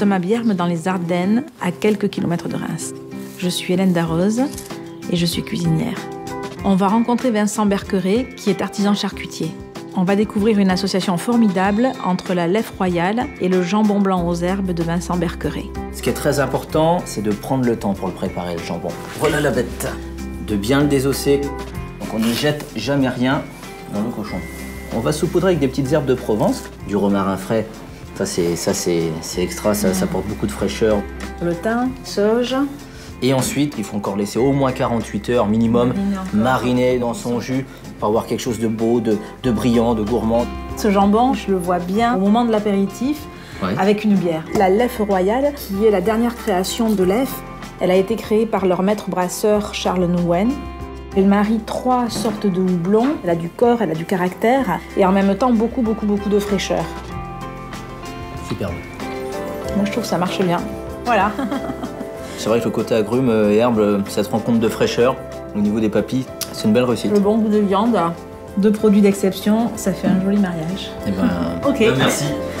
sommes à Bierme, dans les Ardennes, à quelques kilomètres de Reims. Je suis Hélène Darroze et je suis cuisinière. On va rencontrer Vincent Berqueret, qui est artisan charcutier. On va découvrir une association formidable entre la Leffe royale et le jambon blanc aux herbes de Vincent Berqueret. Ce qui est très important, c'est de prendre le temps pour le préparer, le jambon. Voilà la bête. De bien le désosser. Donc on ne jette jamais rien dans le cochon. On va saupoudrer avec des petites herbes de Provence, du romarin frais. Ça c'est extra, ça apporte beaucoup de fraîcheur. Le thym, sauge. Et ensuite, il faut encore laisser au moins 48 heures minimum mariner dans son jus pour avoir quelque chose de beau, de brillant, de gourmand. Ce jambon, je le vois bien au moment de l'apéritif, avec une bière. La Leffe royale, qui est la dernière création de Leffe, elle a été créée par leur maître brasseur Charles Nouwen. Elle marie 3 sortes de houblon. Elle a du corps, elle a du caractère et en même temps beaucoup de fraîcheur. Superbe. Moi, je trouve que ça marche bien. Voilà. C'est vrai que le côté agrumes et herbes, ça se rend compte de fraîcheur au niveau des papilles. C'est une belle réussite. Le bon goût de viande, 2 produits d'exception, ça fait un joli mariage. Eh ben, ok. Merci.